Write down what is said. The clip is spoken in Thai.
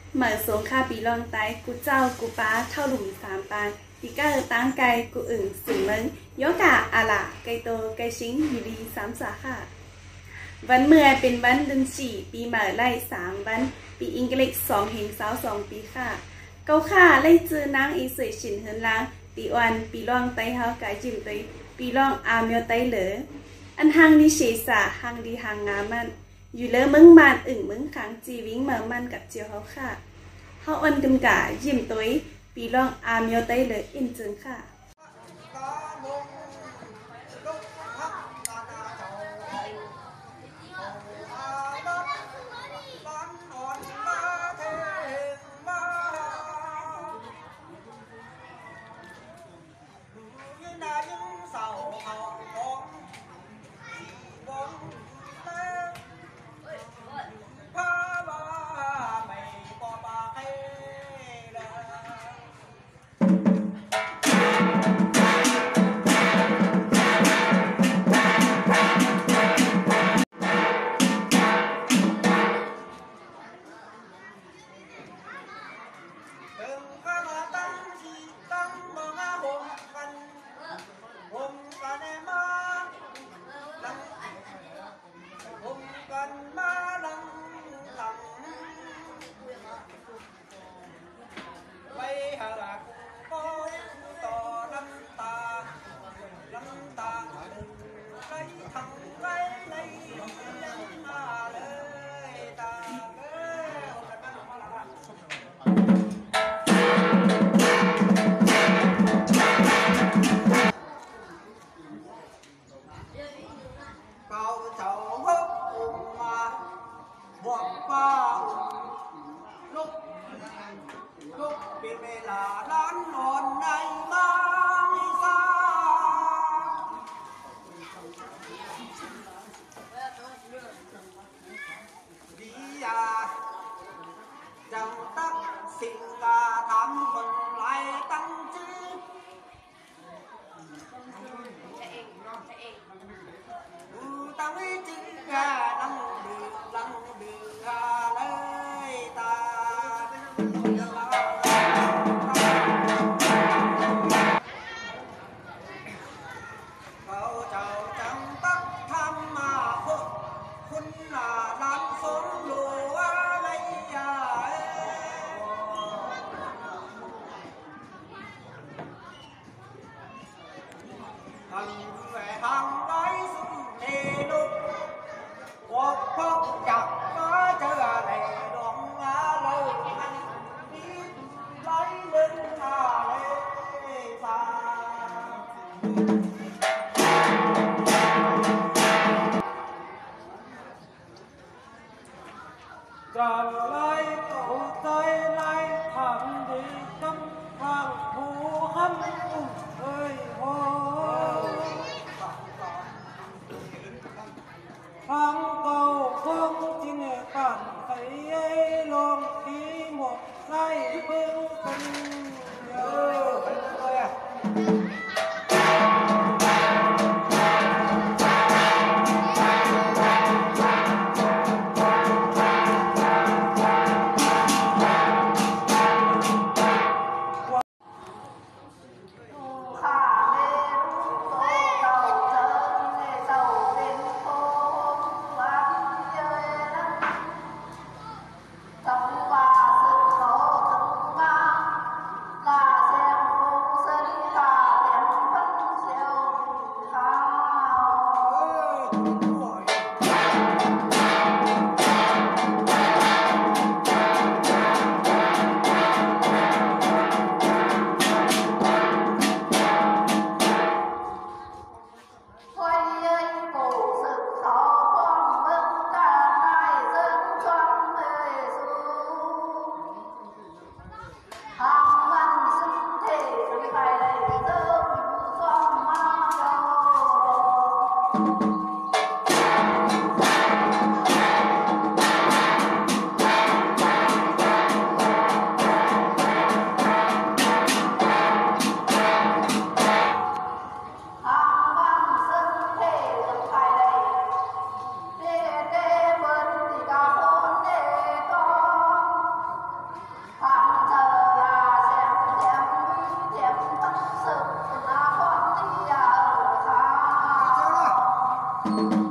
เหมือสงค่าปีลองไตกูเจ้ากูป้าเท่าหลุมสามปานปีก้าตั้งไกกูอึ่งสื่อมึงยกะอาละไกโตไกชิงอยู่ดีสามสาค่ะวันเมื่อเป็นวันเดือนสี่ปีเหมื่อไล่3 วันปีอังกฤษ2 เห็น22 ปีค่ะเก้าค่ะไล่เจอนางอีสวยฉินเฮินล้างปีวันปีลองไตเฮากายจิ้มตัวปีลองอาเมียวไตเหลืออันหังดีเฉสาหังดีหังงามันอยู่เลอมึงมานอึ่งมึงขังจีวิงเหมือมันกับเจียวเขาค่ะเขาอันกำกายิ้มตัวปีลองอาเมียวไตเหลืออินจึงค่ะค่ะ